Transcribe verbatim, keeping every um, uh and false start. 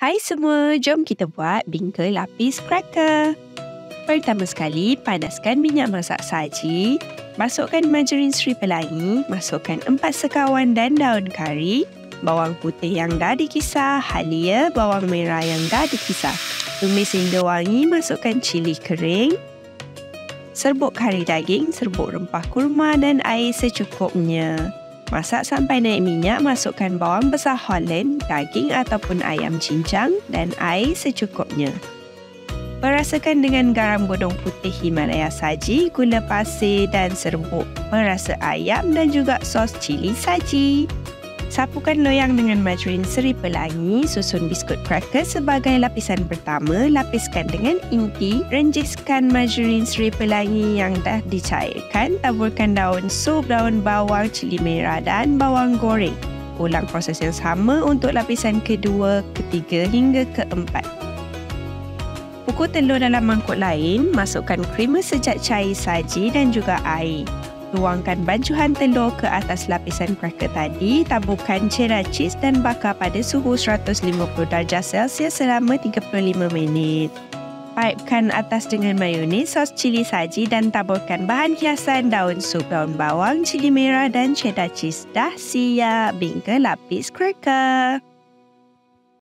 Hai semua, jom kita buat bingkai lapis cracker. Pertama sekali, panaskan minyak masak saji. Masukkan margarin Sri Pelangi, masukkan empat sekawan dan daun kari, bawang putih yang dah dikisar, halia, bawang merah yang dah dikisar. Tumis hingga wangi, masukkan cili kering, serbuk kari daging, serbuk rempah kurma dan air secukupnya. Masak sampai naik minyak, masukkan bawang besar Holland, daging ataupun ayam cincang dan air secukupnya. Perasakan dengan garam bodong putih Himalaya saji, gula pasir dan serbuk perasa ayam dan juga sos cili saji. Sapukan loyang dengan margarin Sri Pelangi, susun biskut cracker sebagai lapisan pertama, lapiskan dengan inti, renjiskan margarin Sri Pelangi yang dah dicairkan, taburkan daun sup, daun bawang, cili merah dan bawang goreng. Ulang proses yang sama untuk lapisan kedua, ketiga hingga keempat. Pukul telur dalam mangkuk lain, masukkan krema sejak cair saji dan juga air. Tuangkan bancuhan telur ke atas lapisan cracker tadi, taburkan cheddar cheese dan bakar pada suhu seratus lima puluh darjah Celsius selama tiga puluh lima minit. Paipkan atas dengan mayonis, sos cili saji dan taburkan bahan hiasan daun sup, daun bawang, cili merah dan cheddar cheese. Dah siap bingkai lapis cracker.